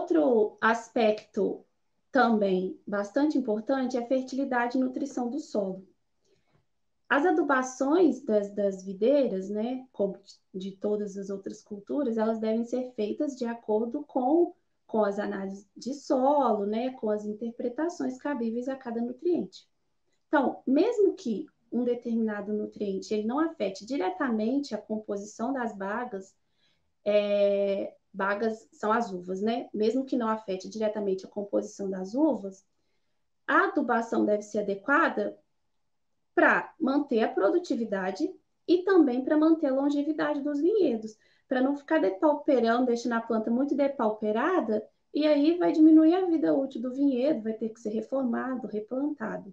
outro aspecto também bastante importante é a fertilidade e nutrição do solo. As adubações das videiras, né, como de todas as outras culturas, elas devem ser feitas de acordo com as análises de solo, né, com as interpretações cabíveis a cada nutriente. Então, mesmo que um determinado nutriente ele não afete diretamente a composição das bagas, bagas são as uvas, né? Mesmo que não afete diretamente a composição das uvas, a adubação deve ser adequada para manter a produtividade e também para manter a longevidade dos vinhedos, para não ficar depauperando, deixando a planta muito depauperada, e aí vai diminuir a vida útil do vinhedo, vai ter que ser reformado, replantado.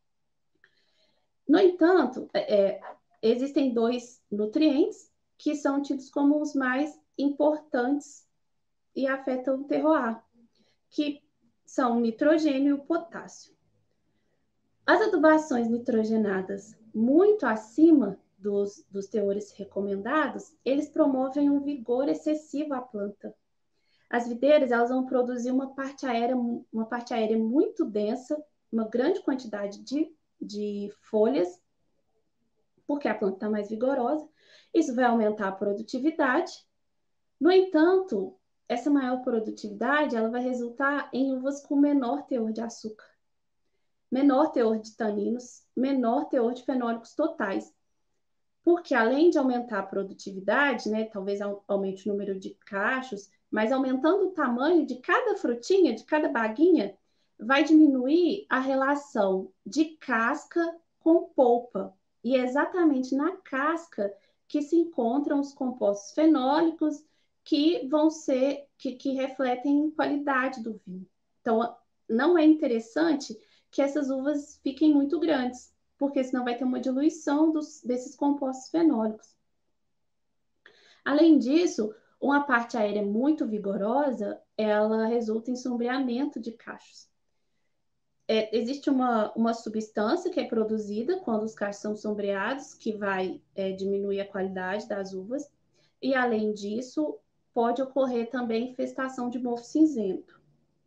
No entanto, existem 2 nutrientes que são tidos como os mais importantes e afetam o terroir, que são o nitrogênio e o potássio. As adubações nitrogenadas muito acima dos teores recomendados, eles promovem um vigor excessivo à planta. As videiras, elas vão produzir uma parte aérea muito densa, uma grande quantidade de folhas, porque a planta está mais vigorosa. Isso vai aumentar a produtividade. No entanto, essa maior produtividade ela vai resultar em uvas com menor teor de açúcar, menor teor de taninos, menor teor de fenólicos totais. Porque além de aumentar a produtividade, né, talvez aumente o número de cachos, mas aumentando o tamanho de cada frutinha, de cada baguinha, vai diminuir a relação de casca com polpa. E é exatamente na casca que se encontram os compostos fenólicos que vão ser, que refletem a qualidade do vinho. Então, não é interessante que essas uvas fiquem muito grandes, porque senão vai ter uma diluição desses compostos fenólicos. Além disso, uma parte aérea muito vigorosa, ela resulta em sombreamento de cachos. Existe uma substância que é produzida quando os cachos são sombreados, que vai diminuir a qualidade das uvas, e além disso, pode ocorrer também infestação de mofo cinzento.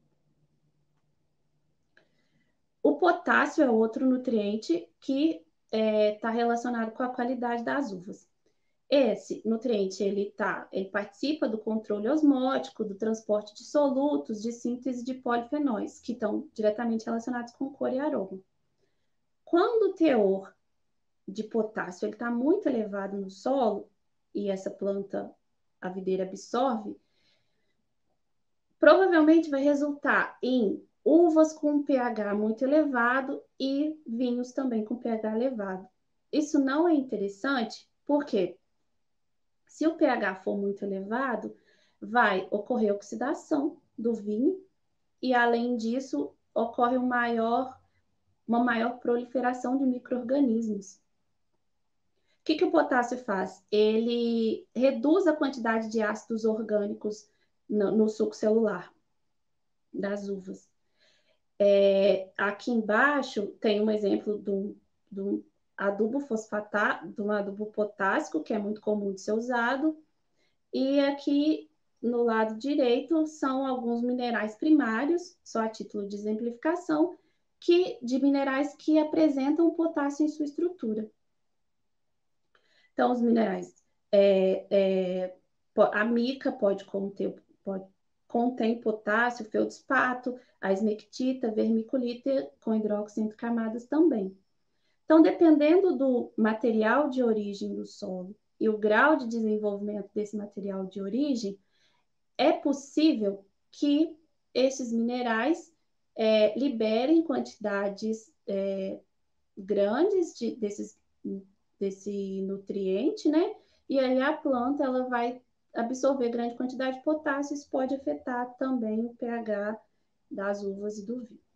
O potássio é outro nutriente que está relacionado com a qualidade das uvas. Esse nutriente ele participa do controle osmótico, do transporte de solutos, de síntese de polifenóis, que estão diretamente relacionados com cor e aroma. Quando o teor de potássio está muito elevado no solo, e essa planta, a videira, absorve, provavelmente vai resultar em uvas com pH muito elevado e vinhos também com pH elevado. Isso não é interessante, porque se o pH for muito elevado, vai ocorrer oxidação do vinho e, além disso, ocorre uma maior proliferação de micro-organismos. O que o potássio faz? Ele reduz a quantidade de ácidos orgânicos no suco celular das uvas. Aqui embaixo tem um exemplo do adubo fosfatado, de um adubo potássico, que é muito comum de ser usado, e aqui no lado direito são alguns minerais primários, só a título de exemplificação, de minerais que apresentam potássio em sua estrutura. Então, os minerais, a mica contém potássio, feldspato, a esmectita, vermiculita com hidróxido entre camadas também. Então, dependendo do material de origem do solo e o grau de desenvolvimento desse material de origem, é possível que esses minerais liberem quantidades grandes desse nutriente, né? E aí a planta ela vai absorver grande quantidade de potássio, isso pode afetar também o pH das uvas e do vinho.